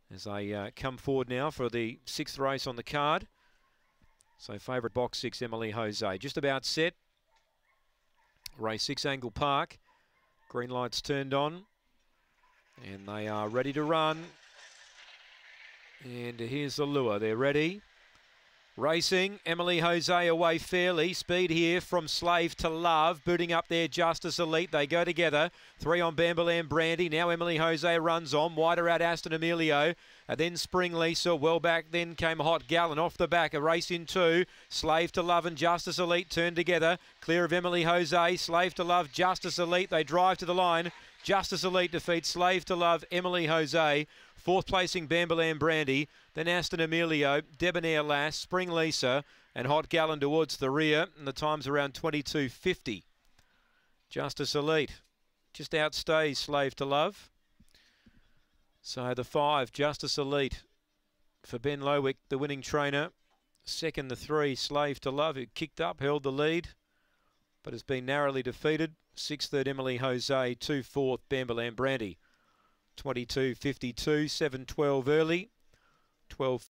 as they come forward now for the 6th race on the card. So favourite box 6, Emily Jose. Just about set. Race 6, Angle Park. Green lights turned on. And they are ready to run. And here's the lure. They're ready. Racing, Emily Jose away fairly. Speed here from Slave to Love. Booting up there, Justice Elite. They go together. 3 on Bambalam Brandy. Now Emily Jose runs on. Wider out Aston Emilio. And then Spring Lisa. Well back then came Hot Gallon. Off the back, a race in 2. Slave to Love and Justice Elite turn together. Clear of Emily Jose. Slave to Love, Justice Elite. They drive to the line. Justice Elite defeats Slave to Love, Emily Jose. 4th placing Bambalam Brandy, then Aston Emilio, Debonair Lass, Spring Lisa, and Hot Gallon towards the rear. And the time's around 22.50. Justice Elite just outstays Slave to Love. So the 5, Justice Elite for Ben Lowick, the winning trainer. Second, the 3, Slave to Love, who kicked up, held the lead, but has been narrowly defeated. 6th, third, Emily Jose. 2, 4th, Bambalam Brandy. 22.52, 7.12 early. 12.